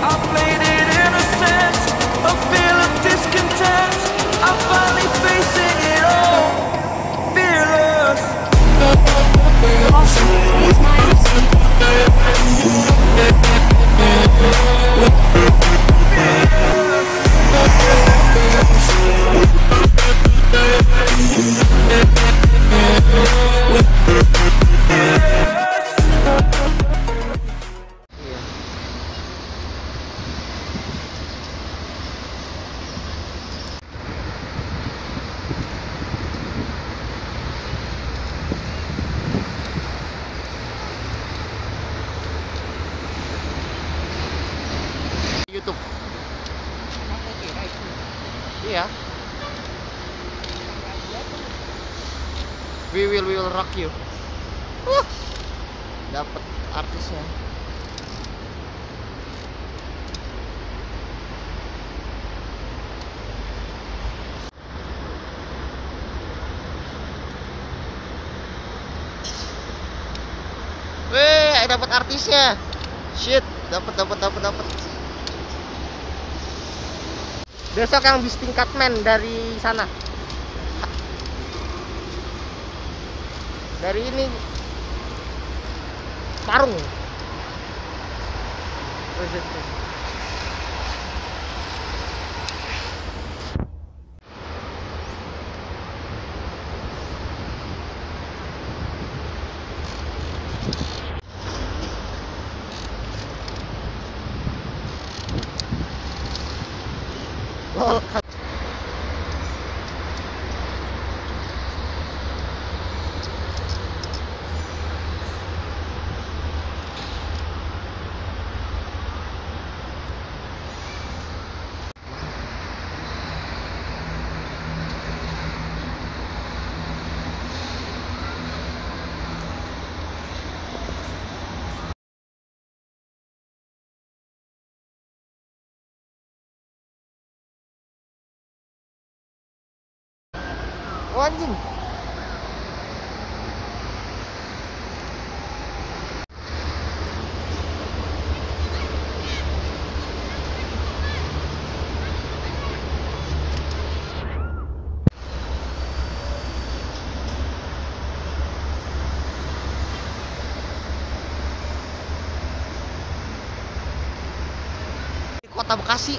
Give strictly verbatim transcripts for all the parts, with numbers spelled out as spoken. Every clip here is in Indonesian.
I played it innocent, a feel of discontent. I'm finally facing it all, fearless. YouTube. Iya. We will we will rock you. Uh, dapat artisnya. Weh, dapat artisnya. Shit, dapat dapat dapat dapat. Besok yang bis tingkat men dari sana. Dari ini Parung. Lol. Oh, anjing. Kota Bekasi.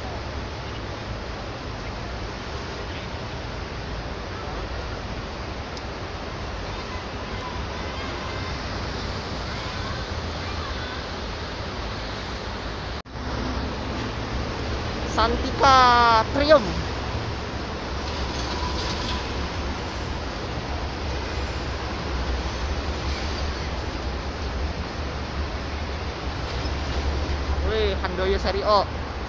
Santika Triumph. Wih, Handoyo Seri O.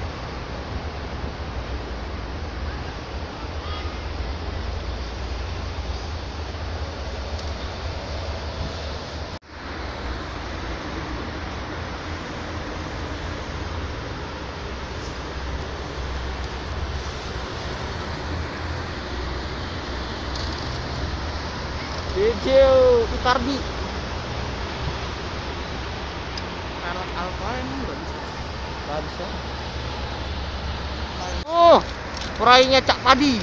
Dejeu Icardi. Alat Alfa emang nggak bisa. Nggak bisa. Oh, peraihnya Cak Padi.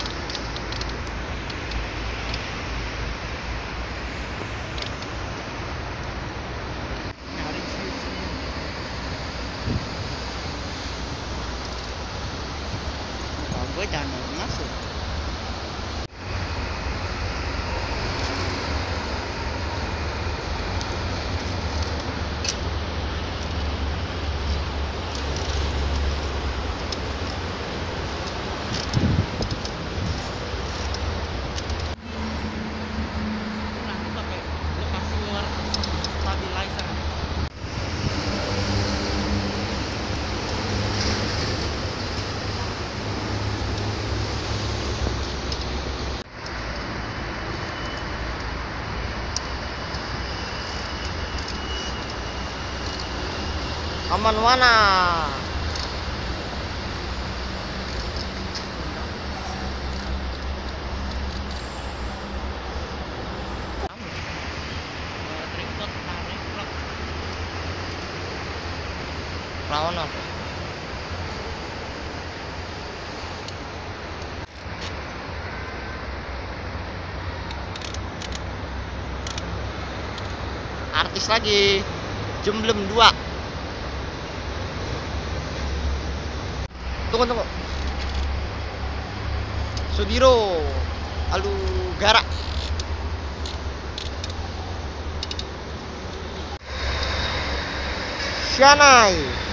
Kalau gue jangan masuk. Aman mana? Lawan apa? Artis lagi. Jemblem dua. Tunggu tunggu. Sudiro Alugara. Shanai.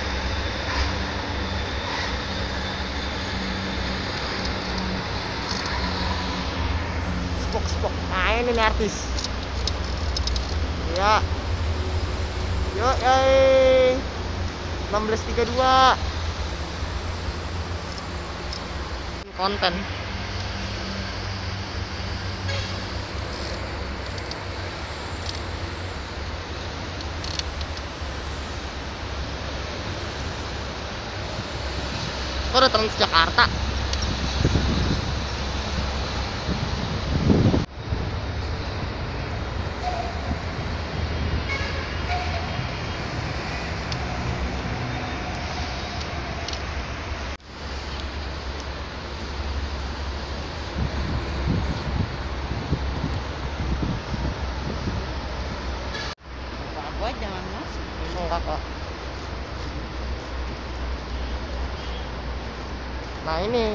Spok spok. Nah ini nih artis. Ya. Yo, eh. enam belas tiga puluh dua. Konten. Kok udah Trans Jakarta? Gua jangan masuk. Enggak kok. Nah ini.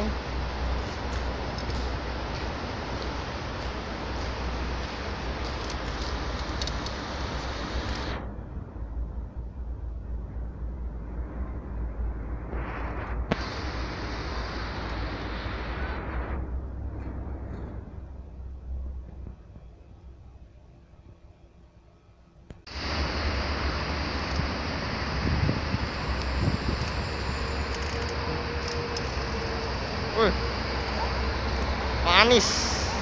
Wih, manis.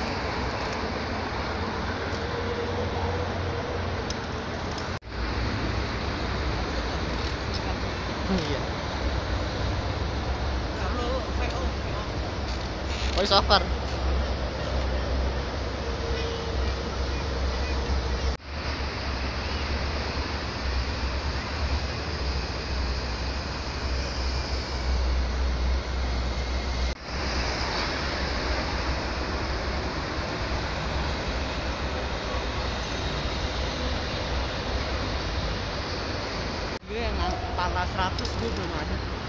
Iya. Kalau V O, Voice over. gue yang pala seratus gue belum ada.